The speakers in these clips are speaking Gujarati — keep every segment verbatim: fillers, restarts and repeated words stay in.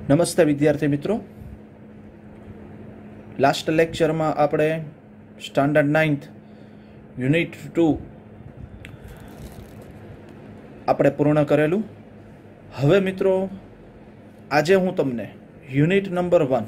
નમસ્તે વિદ્યાર્થી મિત્રો, લાસ્ટ લેક્ચરમાં આપણે સ્ટાન્ડર્ડ નાઇન્થ યુનિટ ટુ આપણે પૂર્ણ કરેલું. હવે મિત્રો આજે હું તમને યુનિટ નંબર વન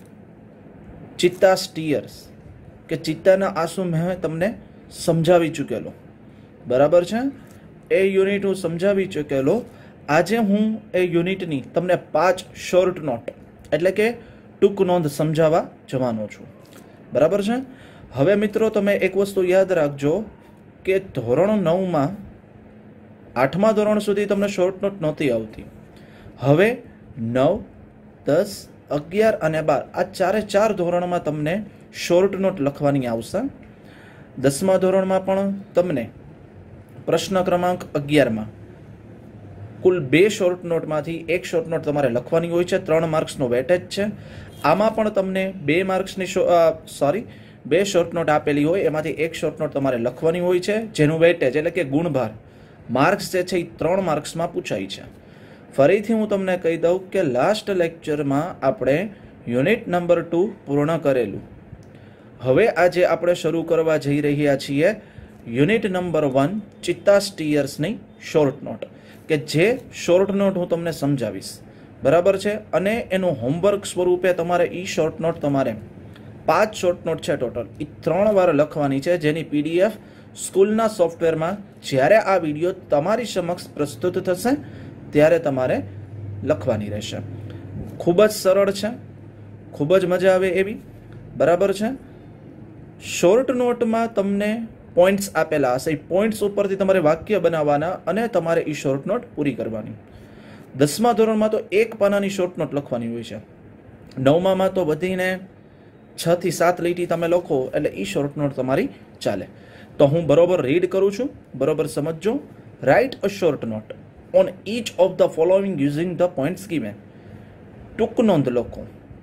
ચિત્તા સ્ટીયર્સ કે ચિત્તાના આંસુ મેં તમને સમજાવી ચૂકેલો, બરાબર છે. એ યુનિટ હું સમજાવી ચૂકેલો. આજે હું એ યુનિટની તમને પાંચ શોર્ટ નોટ એટલે કે ટૂંક નોંધ સમજાવવા જવાનો છું, બરાબર છે. હવે મિત્રો તમે એક વસ્તુ યાદ રાખજો કે ધોરણ નવમાં આઠમા ધોરણ સુધી તમને શોર્ટ નોટ નહોતી આવતી. હવે નવ, દસ, અગિયાર અને બાર આ ચારે ચાર ધોરણમાં તમને શોર્ટ નોટ લખવાની આવશે. દસમા ધોરણમાં પણ તમને પ્રશ્ન ક્રમાંક અગિયારમાં કુલ બે શોર્ટ નોટમાંથી એક શોર્ટ નોટ તમારે લખવાની હોય છે. ત્રણ માર્ક્સનો વેટેજ છે. આમાં પણ તમને બે માર્ક્સની સોરી બે શોર્ટ નોટ આપેલી હોય, એમાંથી એક શોર્ટ નોટ તમારે લખવાની હોય છે, જેનું વેટેજ એટલે કે ગુણભાર માર્ક્સ જે છે એ ત્રણ માર્ક્સમાં પૂછાય છે. ફરીથી હું તમને કહી દઉં કે લાસ્ટ લેક્ચરમાં આપણે યુનિટ નંબર ટુ પૂર્ણ કરેલું. હવે આજે આપણે શરૂ કરવા જઈ રહ્યા છીએ યુનિટ નંબર વન ચિત્તા સ્ટીયર્સની શોર્ટ નોટ, કે જે શોર્ટ નોટ હું તમને સમજાવીશ, બરાબર છે. અને એનું હોમવર્ક સ્વરૂપે તમારે ઈ શોર્ટ નોટ તમારે પાંચ શોર્ટ નોટ છે ટોટલ, એ ત્રણ વાર લખવાની છે, જેની પીડીએફ સ્કૂલના સોફ્ટવેરમાં જ્યારે આ વિડીયો તમારી સમક્ષ પ્રસ્તુત થશે ત્યારે તમારે લખવાની રહેશે. ખૂબ જ સરળ છે, ખૂબ જ મજા આવે એવી, બરાબર છે. શોર્ટ નોટમાં તમને પોઈન્ટ્સ આપેલા હશે, એ પોઈન્ટ્સ ઉપરથી તમારે વાક્ય બનાવવાના અને તમારે એ શોર્ટ નોટ પૂરી કરવાની. દસમા ધોરણમાં તો એક પાનાની શોર્ટ નોટ લખવાની હોય છે. નવમામાં તો વધીને છ થી સાત લીટી તમે લખો એટલે એ શોર્ટ નોટ તમારી ચાલે. તો હું બરોબર રીડ કરું છું, બરોબર સમજજો. Write a short note on each of the following using the points given. ટૂંક નોંધ લખો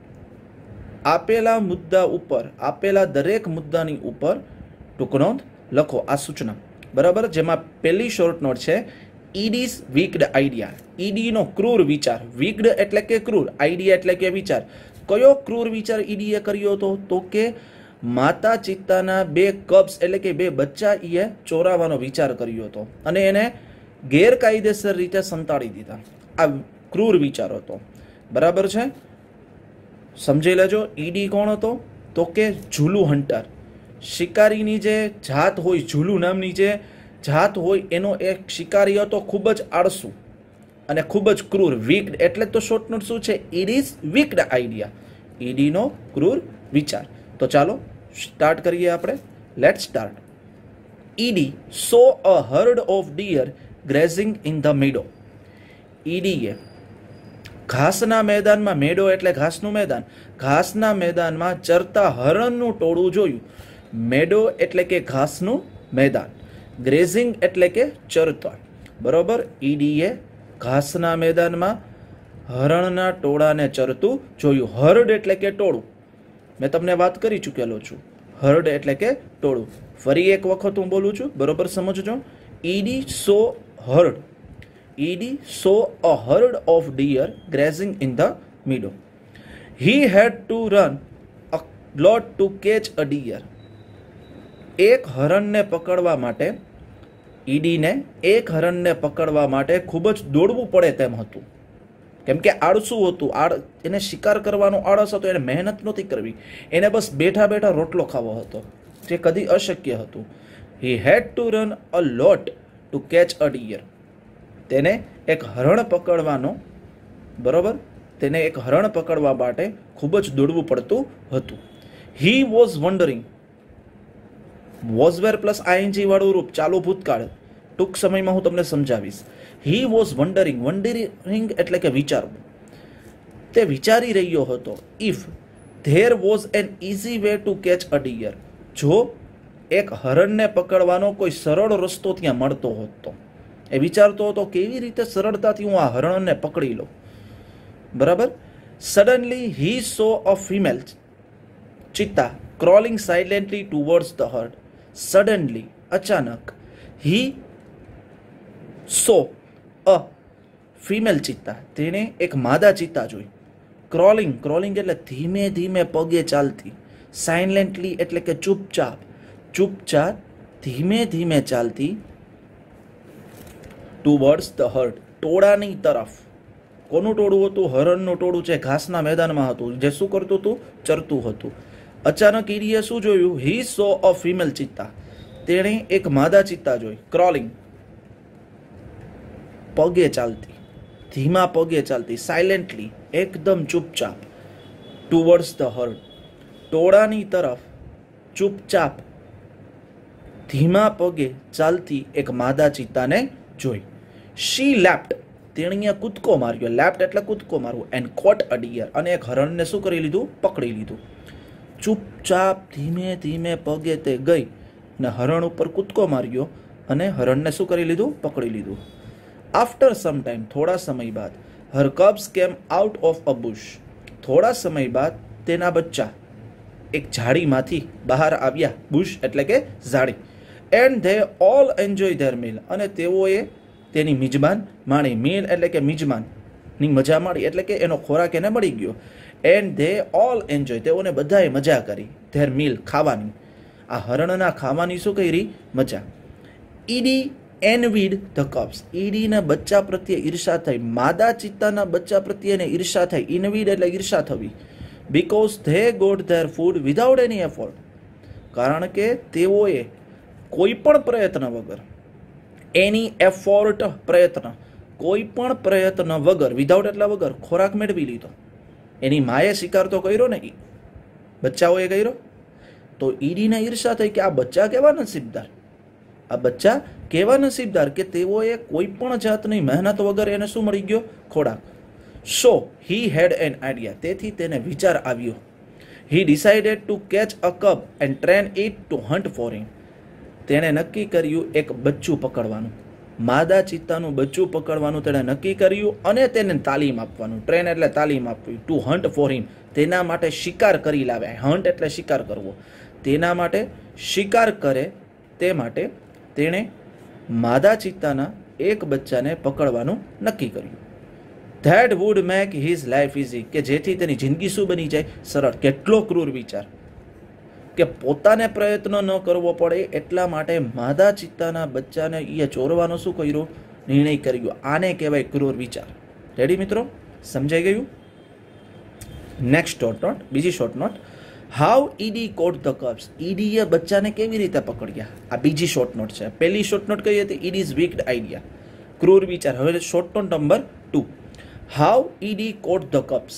આપેલા મુદ્દા ઉપર, આપેલા દરેક મુદ્દાની ઉપર ટૂંક નોંધ લખો. આ સૂચના, બરાબર. જેમાં પહેલી શોર્ટ નોટ છે ઈડીઝ વીકડ આઈડિયા. ઈડીનો ક્રૂર વિચાર, વીકડ એટલે કે ક્રૂર, આઈડિયા એટલે કે વિચાર. કયો ક્રૂર વિચાર ઈડીએ કર્યો હતો? તો કે માતા ચિત્તાના બે કબ્સ એટલે કે બે બચ્ચા એ ચોરાવાનો વિચાર કર્યો હતો અને એને ગેરકાયદેસર રીતે સંતાડી દીધા. આ ક્રૂર વિચાર હતો, બરાબર છે. સમજી લેજો. ઈડી કોણ હતો? તો કે ઝુલુ હન્ટર. શિકારીની જે જાત હોય, ઝુલુ નામની જે જાત હોય એનો એક શિકારી હતો, ખૂબ જ આળસુ અને ખૂબ જ ક્રૂર. વીકડ એટલે તો શોર્ટ નોટ શું છે? ઈડીઝ વીકડ આઈડિયા, ઈડીનો ક્રૂર વિચાર. તો ચાલો સ્ટાર્ટ કરીએ આપણે. Let start. Ihdi saw a herd of deer grazing in the meadow. ઈડીએ ઘાસના મેદાનમાં, મેડો એટલે ઘાસનું મેદાન, ઘાસના મેદાનમાં ચરતા હરણનું ટોળું જોયું. મેડો એટલે કે ઘાસનું મેદાન, ગ્રેઝિંગ એટલે કે ચરતા, બરોબર. ઈડીએ ઘાસના મેદાનમાં હરણના ટોળાને ચરતું જોયું. હર્ડ એટલે કે ટોળું, મેં તમને વાત કરી ચૂકેલો છું. હર્ડ એટલે કે ટોળું. ફરી એક વખત હું બોલું છું, બરોબર સમજજો. Ihdi saw herd, Ihdi saw a herd of deer grazing in the meadow. He had to run a lot to catch a deer. એક હરણને પકડવા માટે, ઈડીને એક હરણને પકડવા માટે ખૂબ જ દોડવું પડે તેમ હતું, કેમ કે આળસુ હતું. આળ એને શિકાર કરવાનો આળસ હતો, એને મહેનત નહોતી કરવી, એને બસ બેઠા બેઠા રોટલો ખાવો હતો, જે કદી અશક્ય હતું. He had to run a lot to catch a deer. તેને એક હરણ પકડવાનો, બરોબર, તેને એક હરણ પકડવા માટે ખૂબ જ દોડવું પડતું હતું. He was wondering, was were plus ING વાળું રૂપ, ચાલુ ભૂતકાળ. ટૂંક સમયમાં હું તમને સમજાવીશ. હી વોઝ વન્ડરિંગ, વન્ડરિંગ એટલે કે વિચારવું. તે વિચારી રહ્યો હતો. If there was an easy way to catch a deer. જો એક હરણને પકડવાનો કોઈ સરળ રસ્તો ત્યાં મળતો હોત તો. એ વિચારતો હતો કેવી રીતે સરળતાથી હું આ હરણને પકડી લઉં, બરાબર. Suddenly he saw a female cheetah crawling silently towards the herd. Suddenly, અચાનક, હી સો અ ફિમેલ ચિત્તા, તેણે એક માદા ચિત્તા જોઈ. ક્રોલિંગ ક્રોલિંગ એટલે ધીમે ધીમે પગે ચાલતી. સાયલેન્ટલી એટલે કે ચૂપચાપ ચૂપચાપ ધીમે ધીમે ચાલતી. ટુવર્ડ્સ ધ હર્ડ ટોળાની તરફ. કોનું ટોળું હતું? હરણનું ટોળું છે, ઘાસના મેદાનમાં હતું, જે શું કરતું હતું? ચરતું હતું. અચાનક ઈડીએ શું જોયું? હી સો અ ફિમેલ ચિત્તા. તેણે એક માદા ચિત્તા જોઈ. ક્રોલિંગ પગે ચાલતી, ધીમા પગે ચાલતી. સાયલેન્ટલી એકદમ ચૂપચાપ. ટુવર્ડ્સ ધ હર્ડ ટોળાની તરફ ચૂપચાપ ધીમા પગે ચાલતી એક માદા ચિત્તાને જોઈ. શી લેપ્ટ તેણીએ કૂદકો માર્યો. લેપ્ટ એટલે કૂદકો મારવું. એન્ડ કોટ અ ડિયર અને એક હરણને શું કરી લીધું? પકડી લીધું. ચૂપચાપ ધીમે ધીમે પગે તે ગઈ અને હરણ ઉપર કૂદકો માર્યો અને હરણને શું કરી લીધું? પકડી લીધું. આફ્ટર સમ ટાઈમ થોડા સમય બાદ her cubs came out of a bush થોડા સમય બાદ તેના બચ્ચા એક ઝાડીમાંથી બહાર આવ્યા. બુશ એટલે કે ઝાડી. And they all enjoy their meal અને તેઓએ તેની મિજબાન માણી. મીલ એટલે કે મિજમાનની મજા માણી એટલે કે એનો ખોરાક એને મળી ગયો. એન્ડ ધે ઓલ એન્જોય તેઓને બધાએ મજા કરી. ધેર મીલ ખાવાની. આ હરણના ખાવાની શું કરી? મજા. ઈડી એનવીડ ધ કબ્સ ઈડીના બચ્ચા પ્રત્યે ઈર્ષા થઈ. માદા ચિત્તાના બચ્ચા પ્રત્યે એને ઈર્ષા થઈ. ઇનવીડ એટલે ઈર્ષા થવી. Because they got their food without any effort કારણ કે તેઓએ કોઈ પણ પ્રયત્ન વગર એની એફોર્ટ પ્રયત્ન કોઈ પણ પ્રયત્ન વગર વિધાઉટ એટલે વગર ખોરાક મેળવી લીધો. એની માએ શિકાર તો કર્યો ને, બચ્ચાઓએ કર્યો. તો ઈડીને ઈર્ષા થઈ કે આ બચ્ચા કેવા નસીબદાર, આ બચ્ચા કેવા નસીબદાર કે તેઓએ કોઈ પણ જાતની મહેનત વગર એને શું મળી ગયો? ખોરાક. સો હી હેડ એન આઈડિયા તેથી તેને વિચાર આવ્યો. He decided to catch a cub and train it to hunt for him તેણે નક્કી કર્યું એક બચ્ચું પકડવાનું. માદા ચિત્તાનું બચ્ચું પકડવાનું તેણે નક્કી કર્યું અને તેને તાલીમ આપવાનું. ટ્રેન એટલે તાલીમ આપવી. ટુ હન્ટ ફોર હિમ તેના માટે શિકાર કરી લાવ્યા. હન્ટ એટલે શિકાર કરવો. તેના માટે શિકાર કરે તે માટે તેણે માદા ચિત્તાના એક બચ્ચાને પકડવાનું નક્કી કર્યું. That would make his life easy કે જેથી તેની જિંદગી શું બની જાય? સરળ. કેટલો ક્રૂર વિચાર કે પોતાને પ્રયત્ન ન કરવો પડે એટલા માટે માદા ચિત્તાના બચ્ચાને એ ચોરવાનો શું કર્યો? નિર્ણય કર્યો. આને કહેવાય ક્રૂર વિચાર. રેડી મિત્રો? સમજાઈ ગયું? નેક્સ્ટ શોર્ટ નોટ, બીજી short note. How Ihdi caught the cubs ઈડીએ બચ્ચાને કેવી રીતે પકડ્યા? આ બીજી શોર્ટ નોટ છે. પહેલી શોર્ટ નોટ કઈ હતી? ઈડીઝ વીક્ડ આઈડિયા, ક્રૂર વિચાર. હવે short note number two. How Ihdi caught the cubs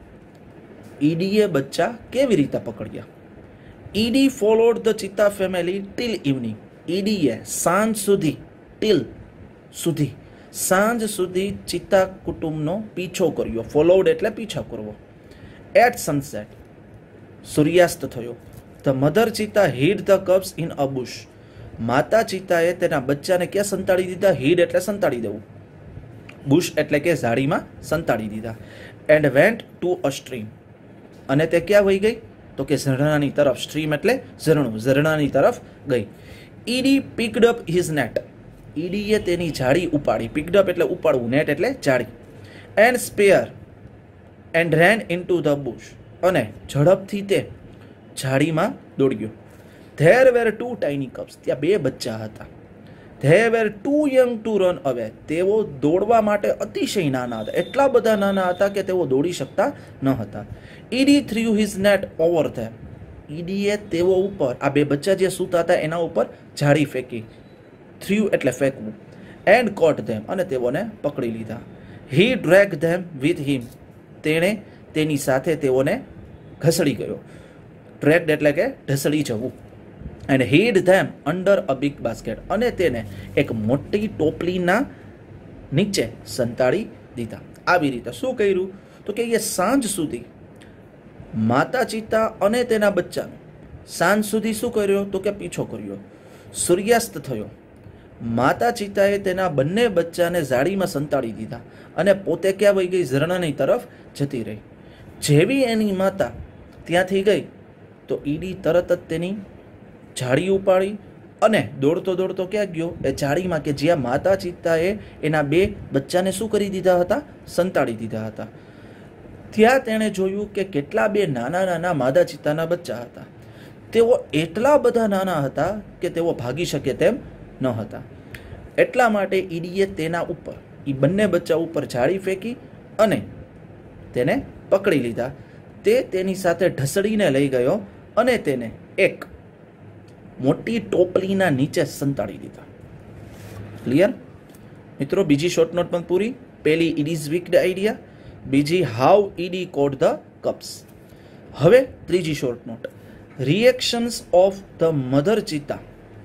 ઈડીએ બચ્ચા કેવી રીતે પકડ્યા? Ihdi followed the cheetah family till evening ઈડીએ સાંજ સુધી, ટીલ સુધી, સાંજ સુધી ચિત્તા કુટુંબનો પીછો કર્યો. ફોલોડ એટલે પીછો કરવો. એટ સનસેટ સૂર્યાસ્ત થયો. The mother cheetah hid the cubs in a bush માતા ચિત્તાએ તેના બચ્ચાને ક્યાં સંતાડી દીધા? હીડ એટલે સંતાડી દેવું, બુશ એટલે કે ઝાડીમાં સંતાડી દીધા. And went to a stream અને તે ક્યાં વહી ગઈ? તો કે ઝરણાની તરફ. સ્ટ્રીમ એટલે ઝરણું, ઝરણાની તરફ ગઈ. Ihdi picked up his net ઈડીએ તેની જાળી ઉપાડી. પિકડ અપ એટલે ઉપાડવું, નેટ એટલે જાળી. And spare and ran into the bush અને ઝડપથી તે જાળીમાં દોડ્યો. There were two tiny cubs ત્યાં બે બચ્ચા હતા. They were too young to run away તેઓ દોડવા માટે અતિશય નાના હતા. એટલા બધા નાના હતા કે તેઓ દોડી શકતા ન હતા. Ihdi threw his net over them ઈડીએ તેઓ ઉપર, આ બે બચ્ચા જે સૂતા હતા એના ઉપર જાળી ફેંકી. થ્રુ એટલે ફેંકવું. એન્ડ કોટ ધેમ અને તેઓને પકડી લીધા. હી ડ્રેગ ધેમ વિથ હિમ તેણે તેની સાથે તેઓને ઘસડી ગયો. ડ્રેગ્ડ એટલે કે ઢસડી જવું. And hid them under a big basket અને તેને એક મોટી ટોપલીના નીચે સંતાડી દીધા. આવી રીતે શું કર્યું? તો કે એ સાંજ સુધી માતા ચિત્તા અને તેના બચ્ચાનો સાંજ સુધી શું કર્યો? તો કે પીછો કર્યો. સૂર્યાસ્ત થયો. માતા ચિત્તાએ તેના બંને બચ્ચાને ઝાડીમાં સંતાડી દીધા અને પોતે ક્યાં વહી ગઈ? ઝરણાની તરફ જતી રહી. જેવી એની માતા ત્યાંથી ગઈ તો ઈડી તરત જ તેની જાળી ઉપાડી અને દોડતો દોડતો ક્યાં ગયો? એ જાળીમાં કે જ્યાં માતા ચિત્તાએ એના બે બચ્ચાને શું કરી દીધા હતા? સંતાડી દીધા હતા. ત્યાં તેણે જોયું કે કેટલા બે નાના નાના માદા ચિત્તાના બચ્ચા હતા. તેઓ એટલા બધા નાના હતા કે તેઓ ભાગી શકે તેમ ન હતા. એટલા માટે ઈડીએ તેના ઉપર એ બંને બચ્ચા ઉપર જાળી ફેંકી અને તેને પકડી લીધા. તે તેની સાથે ઢસડીને લઈ ગયો અને તેને એક મોટી ટોપલીના નીચે સંતાડી દીધા. ક્લિયર મિત્રો? બીજી શોર્ટ નોટ પણ પૂરી. પહેલી ઈડીઝ વીક્ડ આઈડિયા, બીજી how Ihdi caught the cubs. હવે ત્રીજી short note, reactions of the mother cheetah,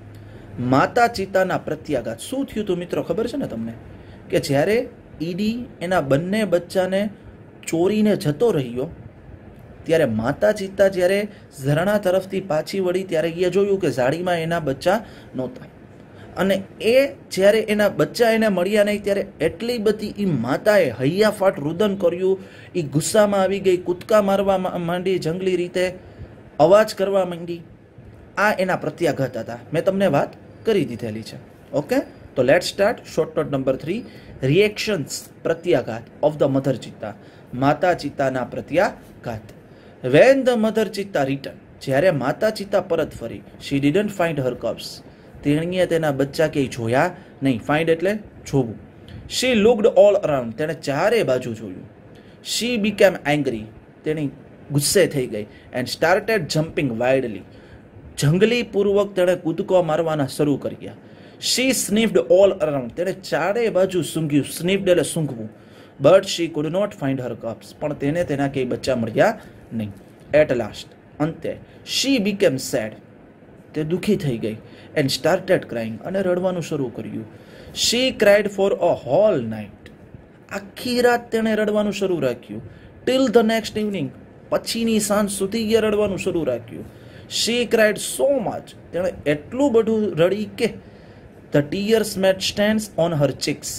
માતા ચિત્તાના પ્રત્યાઘાત. શું થયું હતું મિત્રો ખબર છે ને તમને? કે જ્યારે ઈડી એના બંને બચ્ચાને ચોરીને જતો રહ્યો ત્યારે માતા ચિત્તા જ્યારે ઝરણા તરફથી પાછી વળી ત્યારે એ જોયું કે ઝાડીમાં એના બચ્ચા નહોતા. અને એ જ્યારે એના બચ્ચા એને મળ્યા નહીં ત્યારે એટલી બધી એ માતાએ હૈયાફાટ રુદન કર્યું, એ ગુસ્સામાં આવી ગઈ, કૂદકા મારવા માંડી, જંગલી રીતે અવાજ કરવા માંડી. આ એના પ્રત્યાઘાત હતા. મેં તમને વાત કરી દીધેલી છે. ઓકે, તો let start short note number three, reactions, પ્રત્યાઘાત ઓફ ધ મધર ચિત્તા, માતા ચિત્તાના પ્રત્યાઘાત. When the mother cheetah return, જ્યારે માતા ચિત્તા પરત ફરી, she didn't find her cubs, તેણીએ તેના બચ્ચા ક્યાંય જોયા નહીં. ફાઇન્ડ એટલે જોવું. શી લુકડ ઓલ અરાઉન્ડ, તેણે ચારે બાજુ જોયું. શી બીકેમ એંગ્રી, તેણી ગુસ્સે થઈ ગઈ. એન્ડ સ્ટાર્ટેડ જમ્પિંગ વાઇલ્ડલી, જંગલી પૂર્વક તેણે કૂદકો મારવાના શરૂ કર્યા. શી સ્નિફ્ડ ઓલ અરાઉન્ડ, તેણે ચારે બાજુ સૂંઘ્યું. સ્નિફ્ડ એટલે સૂંઘવું. But she could not find her cubs, પણ તેને તેના ક્યાંય બચ્ચા મળ્યા નહીં. એટ લાસ્ટ, અંતે, શી બીકેમ સેડ, તે દુઃખી થઈ ગઈ. એન્ડ સ્ટાર્ટેડ ક્રાઇંગ, અને રડવાનું શરૂ કર્યું. She cried for a whole night, આખી રાત તેણે રડવાનું શરૂ રાખ્યું. ટિલ ધ નેક્સ્ટ ઇવનિંગ, પછીની સાંજ સુધી એ રડવાનું શરૂ રાખ્યું. શી ક્રાઇડ સો મચ, તેણે એટલું બધું રડી કે the tears made stands on her cheeks,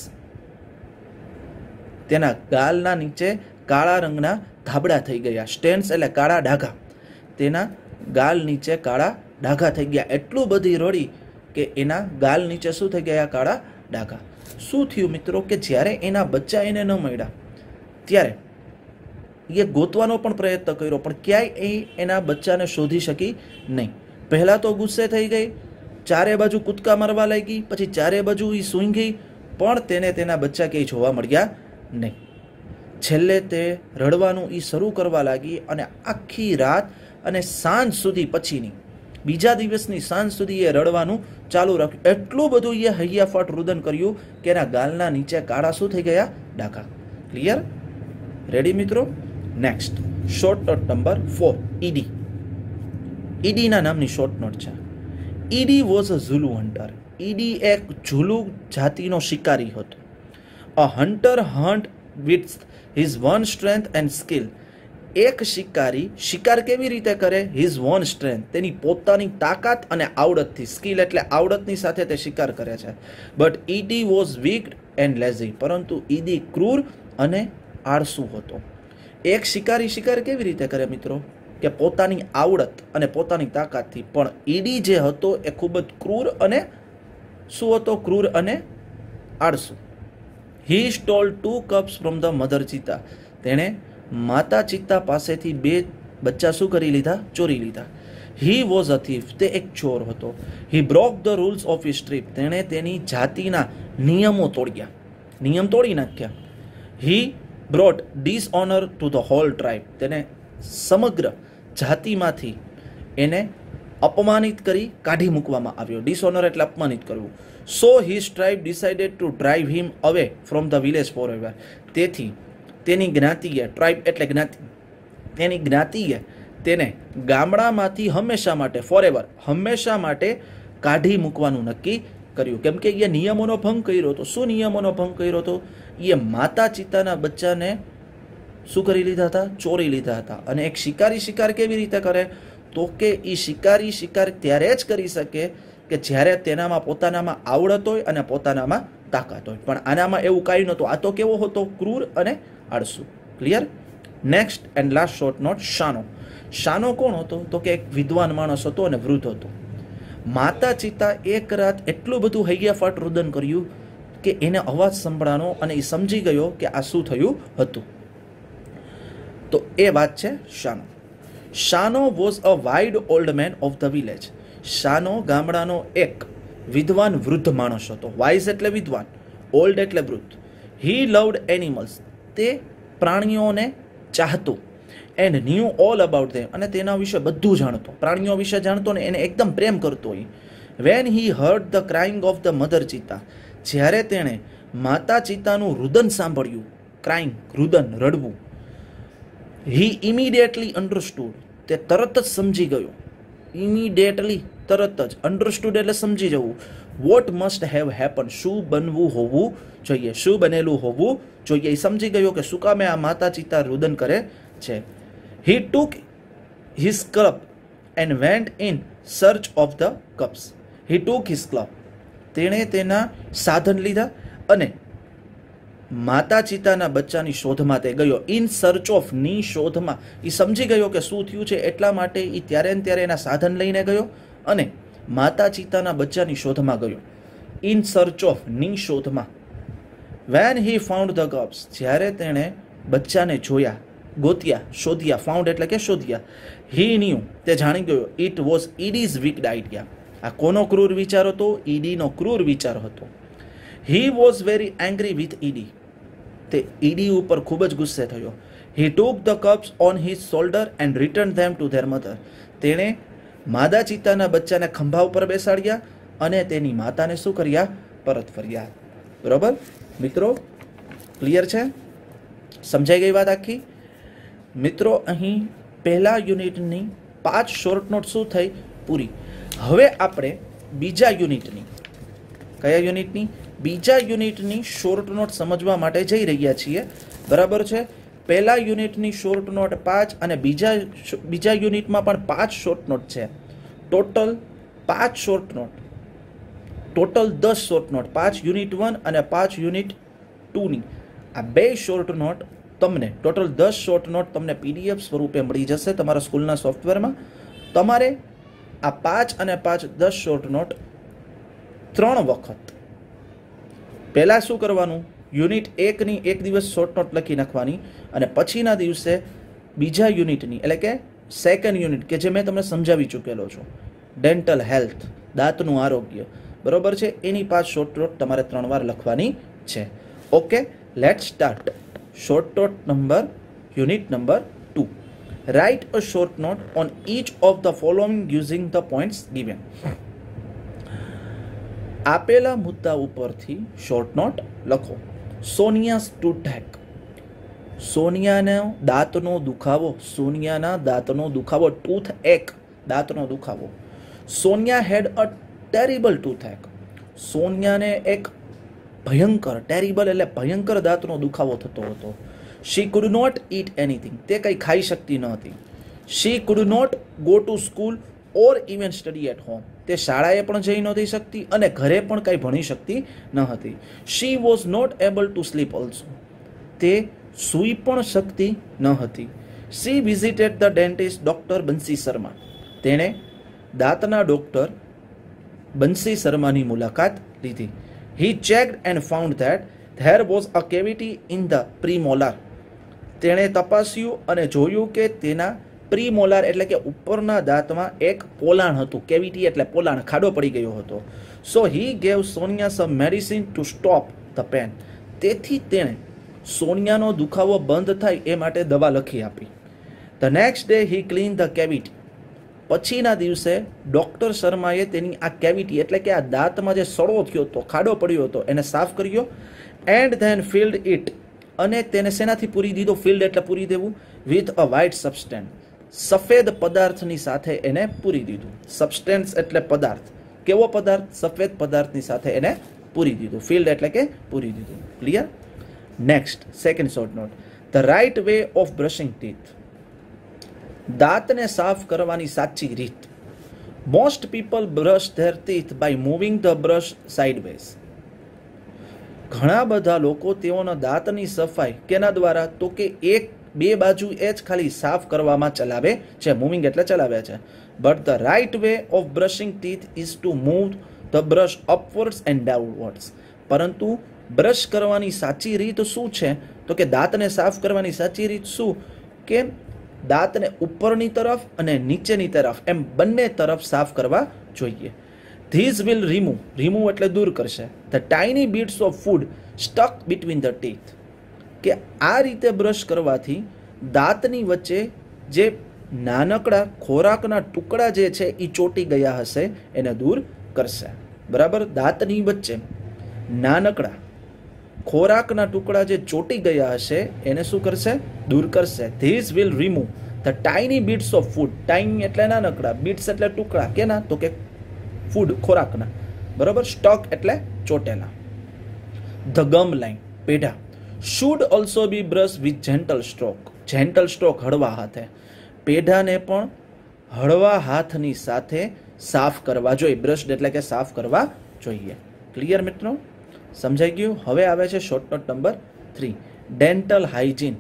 તેના ગાલના નીચે કાળા રંગના ધાબળા થઈ ગયા. સ્ટેન્ડ્સ એટલે કાળા ડાઘા, તેના ગાલ નીચે કાળા ડાઘા થઈ ગયા. એટલું બધી રડી કે એના ગાલ નીચે શું થઈ ગયા? કાળા ડાઘા. શું થયું મિત્રો? કે જ્યારે એના બચ્ચા એને ન મળ્યા ત્યારે એ ગોતવાનો પણ પ્રયત્ન કર્યો, પણ ક્યાંય એ એના બચ્ચાને શોધી શકી નહીં. પહેલાં તો ગુસ્સે થઈ ગઈ, ચારે બાજુ કૂદકા મારવા લાગી, પછી ચારે બાજુ એ સૂંઘી, પણ તેને તેના બચ્ચા ક્યાંય જોવા મળ્યા નહીં. છેલ્લે તે રડવાનું એ શરૂ કરવા લાગી અને આખી રાત અને સાંજ સુધી, પછીની બીજા દિવસની સાંજ સુધી એ રડવાનું ચાલુ રાખ્યું. એટલું બધું એ હૈયાફાટ રુદન કર્યું કે એના ગાલના નીચે કાળા શું થઈ ગયા? ડાઘા. ક્લિયર? રેડી મિત્રો? Next short note number four, Ihdi. ઈડીના નામની શોર્ટ નોટ છે. Ihdi was a Zulu hunter. Ihdi એક ઝુલુ જાતિનો શિકારી હતો. A hunter hunt with his own strength and skill. એક શિકારી શિકાર કેવી રીતે કરે? હિઝ વન સ્ટ્રેન્થ, તેની પોતાની તાકાત અને આવડતથી. સ્કિલ એટલે આવડતની સાથે તે શિકાર કરે છે. But Ihdi was weak and lazy, પરંતુ ઈડી ક્રૂર અને આળસુ હતો. એક શિકારી શિકાર કેવી રીતે કરે મિત્રો? કે પોતાની આવડત અને પોતાની તાકાતથી. પણ ઈડી જે હતો એ ખૂબ જ ક્રૂર અને શું હતો? ક્રૂર અને આળસુ. He stole two cubs from the mother cheetah, તેણે માતા ચિત્તા પાસેથી બે બચ્ચા શું કરી લીધા? ચોરી લીધા. હી વોઝ અ થીફ, તે એક ચોર હતો. He broke the rules of his tribe, તેણે તેની જાતિના નિયમો તોડ્યા, નિયમ તોડી નાખ્યા. He brought dishonour to the whole tribe, તેને સમગ્ર જાતિમાંથી એને અપમાનિત કરી કાઢી મૂકવામાં આવ્યો. ડિસઓનર એટલે અપમાનિત કરવું. So his tribe decided to drive him away from the village forever, તેથી તેની જ્ઞાતિએ, ટ્રાઇબ એટલે જ્ઞાતિ, તેની જ્ઞાતિએ તેને ગામડામાંથી હંમેશા માટે, ફોર એવર, હંમેશા માટે કાઢી મૂકવાનું નક્કી કર્યું. કેમ કે એ નિયમોનો ભંગ કર્યો હતો. શું નિયમોનો ભંગ કર્યો હતો? એ માતા ચિત્તાના બચ્ચાને શું કરી લીધા હતા? ચોરી લીધા હતા. અને એક શિકારી શિકાર કેવી રીતે કરે? તો કે એ શિકારી શિકાર ત્યારે જ કરી શકે કે જ્યારે તેનામાં પોતાનામાં આવડત હોય અને પોતાનામાં તાકાત હોય. પણ આનામાં એવું કાંઈ નહોતું. આ તો કેવો હતો? ક્રૂર અને આળસુ. Clear? Next and last short note, Shano. Shano કોણ હતો? તો કે એક વિદ્વાન માણસ હતો અને વૃદ્ધ હતો. માતા ચિત્તા એક રાત એટલું બધું હૈયાફાટ રુદન કર્યું કે એને અવાજ સંભળાનો અને એ સમજી ગયો કે આ શું થયું હતું. તો એ વાત છે Shano. Shano was a wise old man of the village. Shano ગામડાનો એક વિદ્વાન વૃદ્ધ માણસ હતો. વાઇઝ એટલે વિદ્વાન, ઓલ્ડ એટલે વૃદ્ધ. હી લવડ એનિમલ્સ, તે પ્રાણીઓને ચાહતું. And knew all about them, અને તેના વિશે બધું જાણતો, પ્રાણીઓ વિશે જાણતો ને એને એકદમ પ્રેમ કરતો હોય. When he heard the crying of the mother cheetah, જ્યારે તેણે માતા ચિતાનું રુદન સાંભળ્યું, ક્રાઇંગ રુદન રડવું, હી ઇમિડિયેટલી અન્ડરસ્ટુડ, તે તરત જ સમજી ગયો. ઇમિડિયેટલી તરત જ, અન્ડરસ્ટુડ એટલે સમજી જવું. વોટ મસ્ટ હેવ હેપન, શું બનવું હોવું જોઈએ, શું બનેલું હોવું જોઈએ. એ સમજી ગયો કે શું કામે આ માતા ચિતા રુદન કરે છે. He took his club and went in search of the cubs. He took his club, તેણે તેના સાધન લીધા અને માતા ચિતાના બચ્ચાની શોધમાં તે ગયો. ઇન સર્ચ ઓફ, ની શોધમાં. એ સમજી ગયો કે શું થયું છે, એટલા માટે એ ત્યારે ને ત્યારે એના સાધન લઈને ગયો અને માતા ચિતાના બચ્ચાની શોધમાં ગયો. ઇન સર્ચ ઓફ, ની શોધમાં. When he found the cubs, જ્યારે તેણે બચ્ચાને જોયા, ગોત્યા, શોધ્યા. ફાઉન્ડ એટલે કે શોધ્યા. હી ન્યૂ, તે જાણી ગયો. It was Ihdi's wicked idea, આ કોનો ક્રૂર વિચાર હતો? ઈડીનો ક્રૂર વિચાર હતો. He was very angry with Ihdi, તે ઈડી ઉપર ખૂબ જ ગુસ્સે થયો. He took the cubs on his shoulder and return them to their mother, તેણે માદા ચિત્તાના બચ્ચાને ખંભા ઉપર બેસાડ્યા અને તેની માતાને શું કર્યા? પરત ફર્યા. બરોબર મિત્રો, ક્લિયર છે? સમજાઈ ગઈ વાત આખી? મિત્રો અહીં પહેલા યુનિટની પાંચ શોર્ટ નોટ શું થઈ? પૂરી. હવે આપણે બીજા યુનિટની, કયા યુનિટની? બીજા યુનિટની શોર્ટ નોટ સમજવા માટે જઈ રહ્યા છીએ. બરાબર છે? પહેલા યુનિટની શોર્ટ નોટ પાંચ અને બીજા બીજા યુનિટમાં પણ પાંચ શોર્ટ નોટ છે. ટોટલ પાંચ શોર્ટ નોટ, ટોટલ દસ શોર્ટ નોટ, પાંચ યુનિટ વન અને પાંચ યુનિટ ટુની. આ બે શોર્ટ નોટ તમને, ટોટલ દસ શોર્ટ નોટ તમને પીડીએફ સ્વરૂપે મળી જશે તમારા સ્કૂલના સોફ્ટવેરમાં. તમારે આ પાંચ અને પાંચ દસ શોર્ટ નોટ ત્રણ વખત, પહેલાં શું કરવાનું? યુનિટ એકની એક દિવસ શોર્ટ નોટ લખી નાખવાની અને પછીના દિવસે બીજા યુનિટની, એટલે કે સેકન્ડ યુનિટ કે જે મેં તમને સમજાવી ચૂકેલો છું, ડેન્ટલ હેલ્થ, દાંતનું આરોગ્ય, બરોબર છે, એની પાંચ શોર્ટ નોટ તમારે ત્રણ વાર લખવાની છે. Okay, let start. Short note number, unit number two. Write a short note on each of the following using the points given. આપેલા મુદ્દા ઉપરથી શોર્ટ નોટ લખો. સોનિયા ટૂથેક, સોનિયાનો દાંતનો દુખાવો, સોનિયાના દાંતનો દુખાવો. ટૂથ એક, દાંતનો દુખાવો. સોનિયા હેડ અ ટેરિબલ ટૂથેક, સોનિયાને એક ભયંકર, ટેરિબલ એટલે ભયંકર દાંતનો દુખાવો થતો હતો. She could not eat anything, તે કંઈ ખાઈ શકતી ન હતી. She could not go to school or even study at home, તે શાળાએ પણ જઈ નહોતી શકતી અને ઘરે પણ કંઈ ભણી શકતી ન હતી. She was not able to sleep also, તે સૂઈ પણ શકતી ન હતી. She visited the dentist doctor Bansi Sharma, તેણે દાંતના ડૉક્ટર બંસી શર્માની મુલાકાત લીધી. He checked and found that there was a cavity in the premolar, તેણે તપાસ્યું અને જોયું કે તેના પ્રીમોલાર એટલે કે ઉપરના દાંતમાં એક પોલાણ હતું. કેવિટી એટલે પોલાણ, ખાડો પડી ગયો હતો. So he gave Sonia some medicine to stop the pain, તેથી તેણે સોનિયાનો દુખાવો બંધ થાય એ માટે દવા લખી આપી. The next day he clean the cavity, પછીના દિવસે ડૉક્ટર શર્માએ તેની આ કેવિટી એટલે કે આ દાંતમાં જે સડો થયો હતો, ખાડો પડ્યો હતો, એને સાફ કર્યો. એન્ડ ધેન ફિલ્ડ ઇટ, અને તેને શેનાથી પૂરી દીધો? ફિલ્ડ એટલે પૂરી દેવું. વિથ અ વ્હાઇટ સબસ્ટેન્સ, સફેદ પદાર્થની સાથે એને પૂરી દીધું. સબસ્ટેન્સ એટલે પદાર્થ. કેવો પદાર્થ? સફેદ પદાર્થની સાથે એને પૂરી દીધું. ફિલ્ડ એટલે કે પૂરી દીધું. Clear? Next, second short note. The right way of brushing teeth, દાંતને સાફ કરવાની સાચી રીત. Most people brush their teeth by moving the brush sideways, ઘણા બધા લોકો તેઓના દાંતની સફાઈ કેના દ્વારા? તો કે એક બે બાજુ એ જ ખાલી સાફ કરવામાં ચલાવે છે. મૂવિંગ એટલે ચલાવે છે. But the right way of brushing teeth is to move the brush upwards and downwards, પરંતુ બ્રશ કરવાની સાચી રીત શું છે? તો કે દાંતને સાફ કરવાની સાચી રીત શું? કે દાંતને ઉપરની તરફ અને નીચેની તરફ એમ બંને તરફ સાફ કરવા જોઈએ. ધીસ વિલ રિમૂવ, રિમૂવ એટલે દૂર કરશે, the tiny bits of food stuck between the teeth, કે આ રીતે બ્રશ કરવાથી દાંતની વચ્ચે જે નાનકડા ખોરાકના ટુકડા જે છે એ ચોંટી ગયા હશે એને દૂર કરશે. બરાબર, દાંતની વચ્ચે નાનકડા ખોરાકના ટુકડા જે ચોંટી ગયા હશે એને શું કરશે? દૂર કરશે. This will remove the tiny bits of food, tiny એટલે નાનકડા, બીટ્સ એટલે ટુકડા, કેના? તો કે ફૂડ, ખોરાકના. બરાબર, સ્ટક એટલે ચોટેલા. ધ ગમ લાઈન, પેઢા, should also be brush with gentle stroke, gentle stroke હળવા હાથે. પેઢાને પણ હળવા હાથની સાથે સાફ કરવા જોઈએ, બ્રશ એટલે કે સાફ કરવા જોઈએ. ક્લિયર મિત્રો? સમજાઈ ગયું? હવે આવે છે short note number three, dental hygiene,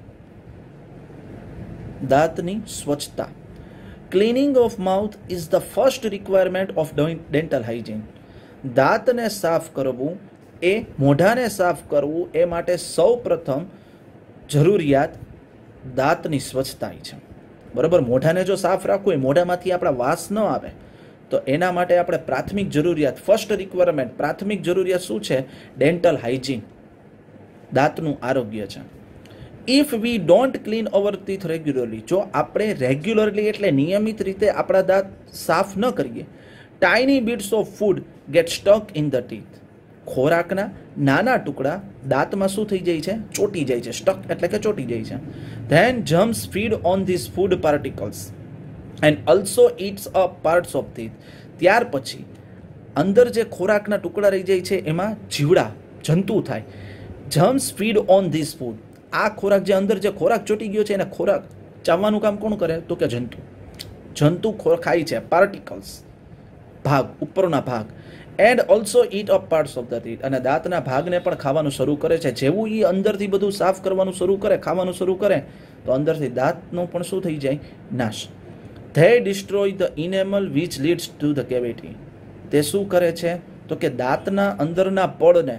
દાંતની સ્વચ્છતા. Cleaning of mouth is the first requirement of dental hygiene. દાંતને સાફ કરવું એ મોઢાને સાફ કરવું એ માટે સૌ પ્રથમ જરૂરિયાત દાંતની સ્વચ્છતા છે. બરાબર, મોઢાને જો સાફ રાખવું હોય, મોઢામાંથી આપણા વાસ ન આવે, તો એના માટે આપણે પ્રાથમિક જરૂરિયાત, ફર્સ્ટ રિક્વાયરમેન્ટ, પ્રાથમિક જરૂરિયાત શું છે? ડેન્ટલ હાઇજીન, દાંતનું આરોગ્ય છે. If we don't clean our teeth regularly, જો આપણે રેગ્યુલરલી એટલે નિયમિત રીતે આપણા દાંત સાફ ન કરીએ, tiny bits of food get stuck in the teeth, ખોરાકના નાના ટુકડા દાંતમાં શું થઈ જાય છે? ચોંટી જાય છે. સ્ટક એટલે કે ચોંટી જાય છે. Then germs feed on this food particles and also eats a parts of teeth. ત્યાર પછી અંદર જે ખોરાકના ટુકડા રહી જાય છે એમાં જીવડા, જંતુ થાય. Germs feed on this food, આ ખોરાક જે અંદર જે ખોરાક ચોંટી ગયો છે એને ખોરાક ચાવવાનું કામ કોણ કરે? તો કે જંતુ. જંતુ ખાય છે, પાર્ટિકલ્સ, ભાગ, ઉપરના ભાગ. And also eat up parts of the teeth, અને દાંતના ભાગને પણ ખાવાનું શરૂ કરે છે. જેવું એ અંદરથી બધું સાફ કરવાનું શરૂ કરે, ખાવાનું શરૂ કરે, તો અંદરથી દાંતનો પણ શું થઈ જાય? નાશ. They destroy the enamel which leads to the cavity, તે શું કરે છે? તો કે દાંતના અંદરના પડને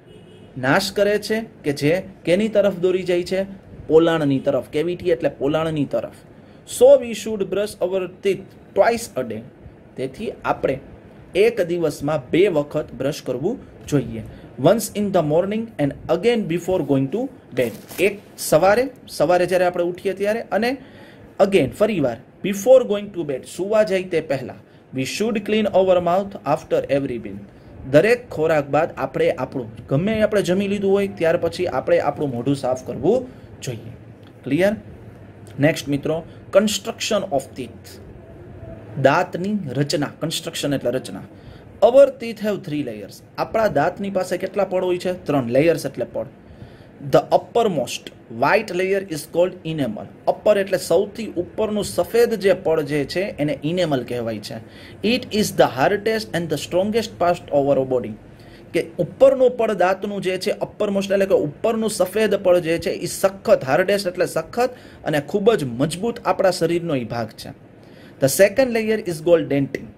નાશ કરે છે, કે જે કેની તરફ દોરી જાય છે? પોલાણની તરફ. કેવિટી એટલે પોલાણની તરફ. So we should brush our teeth twice a day, તેથી આપણે એક દિવસમાં બે વખત બ્રશ કરવું જોઈએ. Once in the morning and again before going to bed, એક સવારે, સવારે જ્યારે આપણે ઉઠીએ ત્યારે, અને અગેન ફરીવાર બિફોર ગોઈંગ ટુ બેડ, સુવા જાય તે પહેલાં. We should clean our mouth after every meal, દરેક ખોરાક બાદ આપણે આપણું, ગમે આપણે જમી લીધું હોય ત્યાર પછી આપણે આપણું મોઢું સાફ કરવું જોઈએ. ક્લિયર? નેક્સ્ટ મિત્રો, કન્સ્ટ્રક્શન ઓફ ટીથ, દાંતની રચના. કન્સ્ટ્રક્શન એટલે રચના. Our teeth have three layers, આપણા દાંતની પાસે કેટલા પડ હોય છે? ત્રણ. લેયર્સ એટલે પડ. The upper most white layer is called enamel. Upper એટલે સૌથી ઉપરનું સફેદ જે પડ જે છે એને ઇનેમલ કહેવાય છે. It is the hardest and the strongest part over body, કે ઉપરનું પડ દાંતનું જે છે, અપર મોસ્ટ એટલે કે ઉપરનું સફેદ પડ જે છે એ સખત, હાર્ડેસ્ટ એટલે સખત, અને ખૂબ જ મજબૂત આપણા શરીરનો એ ભાગ છે. The second layer is called dentin,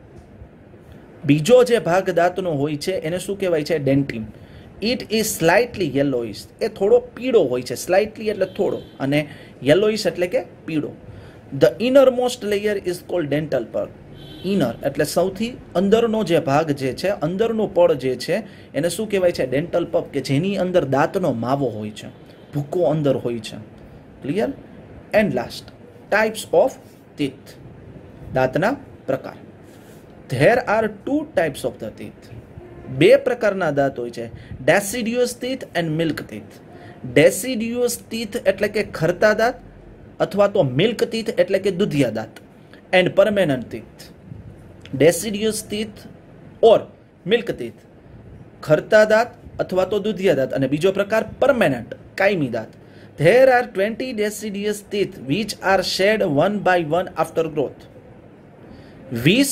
બીજો જે ભાગ દાંતનો હોય છે એને શું કહેવાય છે? Dentin. It is slightly yellowish, એ થોડો પીળો હોય છે. સ્લાઇટલી એટલે થોડો, અને યેલોઇશ એટલે કે પીળો. The inner most layer is called dental pulp, inner એટલે સૌથી અંદરનો જે ભાગ જે છે, અંદરનો પડ જે છે એને શું કહેવાય છે? ડેન્ટલ પલ્પ, કે જેની અંદર દાંતનો માવો હોય છે, ભૂકો અંદર હોય છે. Clear? And last, types of teeth, દાંતના પ્રકાર. There are two types of the teeth, બે પ્રકારના દાંત હોય છે, deciduous teeth and milk teeth. Deciduous teeth એટલે કે ખરતા દાંત, અથવા તો મિલ્ક ટીથ એટલે કે દૂધિયા દાંત. And permanent teeth. Deciduous teeth or milk teeth, ખરતા દાંત અથવા તો દૂધિયા દાંત, અને બીજો પ્રકાર પરમેનન્ટ, કાયમી દાંત. There are twenty deciduous teeth which are shed one by one after growth. વીસ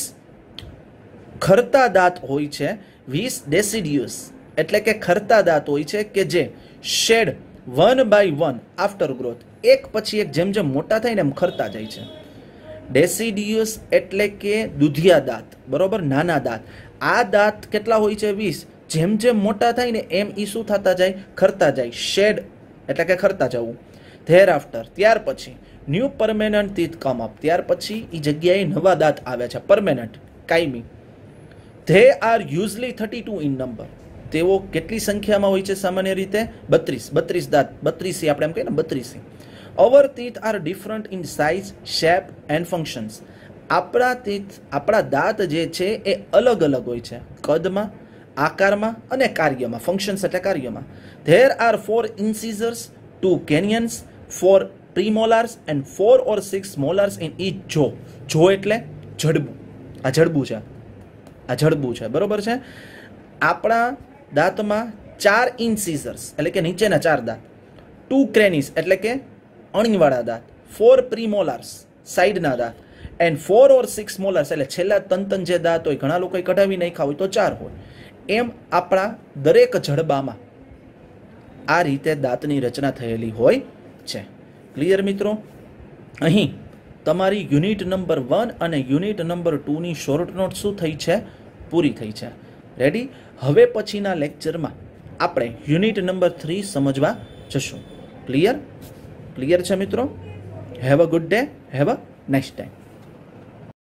ખરતા દાંત હોય છે, વીસ ડેસિડિયસ એટલે કે ખરતા દાંત હોય છે કે જે shed one by one after growth, એક પછી એક જેમ જેમ મોટા થાય ને એમ ખરતા જાય છે. ડેસિડિયસ એટલે કે દૂધિયા દાંત, બરોબર, નાના દાંત. આ દાંત કેટલા હોય છે? વીસ. જેમ જેમ મોટા થાય ને એમ એ શું થતા જાય? ખરતા જાય. શેડ એટલે કે ખરતા જવું. ધેર આફ્ટર ત્યાર પછી new permanent teeth come up, ત્યાર પછી એ જગ્યાએ નવા દાંત આવે છે, પરમેનન્ટ, કાયમી. They are usually thirty two in number, તેઓ કેટલી સંખ્યામાં હોય છે સામાન્ય રીતે? બત્રીસ. બત્રીસ દાંત, બત્રીસી આપણે એમ કહીએ ને, બત્રીસી. Our teeth are different in size, shape and functions, આપણા ટીથ, આપણા દાંત જે છે એ અલગ અલગ હોય છે, કદમાં, આકારમાં અને કાર્યમાં. ફંક્શન્સ એટલે કાર્યમાં. There are four incisors, two canines, four premolars and four or six molars in each jaw. Jaw એટલે જડબું, આ જડબું છે, આ જડબું છે, બરોબર છે. આપણા દાંતમાં ચાર ઇન્સીઝર્સ એટલે કે નીચેના ચાર દાંત, ટુ ક્રેનીસ એટલે કે અણીવાળા દાંત, ફોર પ્રીમોલાર્સ સાઈડના દાંત, and four or six molars એટલે છેલ્લા તન તન જે દાંત હોય, ઘણા લોકોએ કઢાવી નાખ્યા હોય તો ચાર હોય. એમ આપણા દરેક જડબામાં આ રીતે દાંતની રચના થયેલી હોય છે. ક્લિયર મિત્રો? અહીં તમારી યુનિટ નંબર વન અને યુનિટ નંબર ટુની શોર્ટ નોટ શું થઈ છે? પૂરી થઈ છે. રેડી? હવે પછીના લેક્ચરમાં આપણે યુનિટ નંબર થ્રી સમજવા જશું. ક્લિયર? ક્લિયર છે મિત્રો? Have a good day, have a nice time.